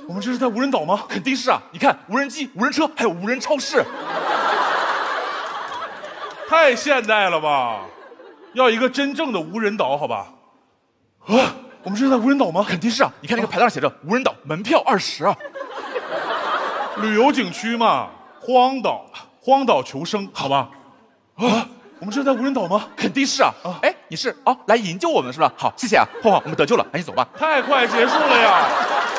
我们这是在无人岛吗？ 肯定是啊！你看，无人机、无人车，还有无人超市， 太现代了吧！要一个真正的无人岛，好吧？啊，我们这是在无人岛吗？ 肯定是啊！你看那个牌子上写着“无人岛门票20”啊！ 旅游景区嘛，荒岛求生，好吧？啊，我们这是在无人岛吗？ 肯定是啊！哎，你是来营救我们是吧？好，谢谢啊，晃晃，我们得救了，赶紧走吧。 太快结束了呀！